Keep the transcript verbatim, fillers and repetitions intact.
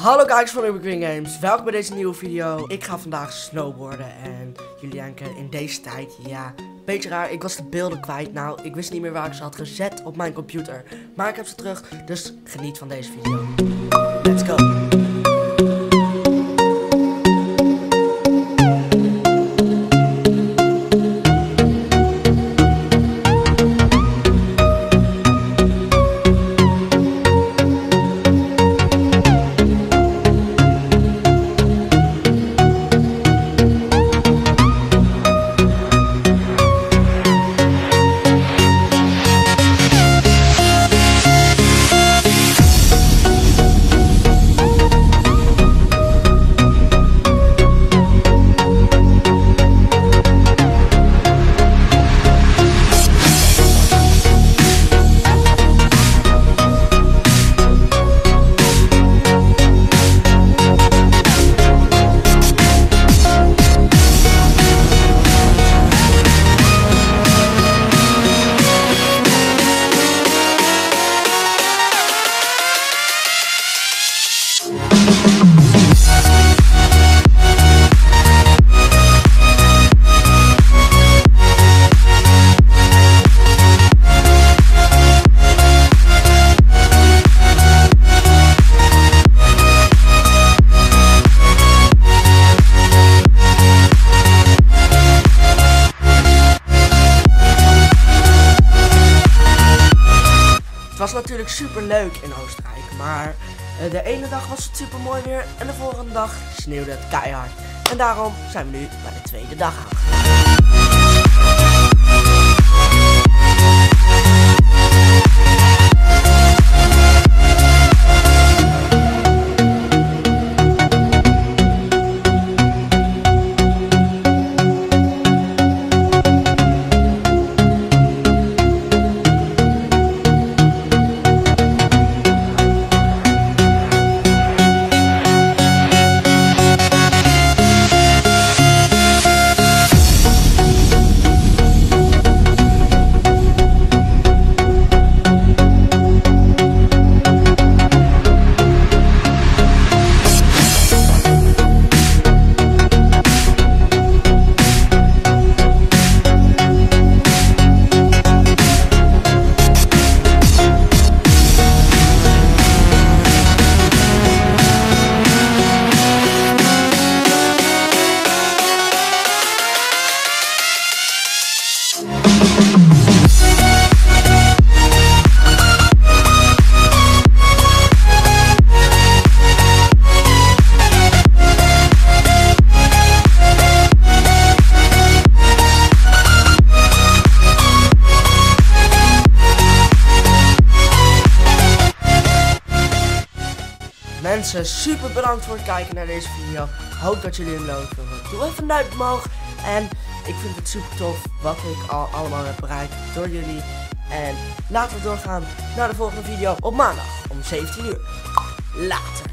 Hallo kijkers van Ubergreen Games, welkom bij deze nieuwe video. Ik ga vandaag snowboarden en jullie denken in deze tijd, ja, beetje raar. Ik was de beelden kwijt, nou, ik wist niet meer waar ik ze had gezet op mijn computer. Maar ik heb ze terug, dus geniet van deze video. Let's go! Het was natuurlijk super leuk in Oostenrijk, maar uh, de ene dag was het super mooi weer en de volgende dag sneeuwde het keihard. En daarom zijn we nu bij de tweede dag aangekomen. Mensen, super bedankt voor het kijken naar deze video. Hoop dat jullie hem leuk vinden. Doe even een duimpje omhoog. En ik vind het super tof wat ik al allemaal heb bereikt door jullie. En laten we doorgaan naar de volgende video op maandag om zeventien uur. Later.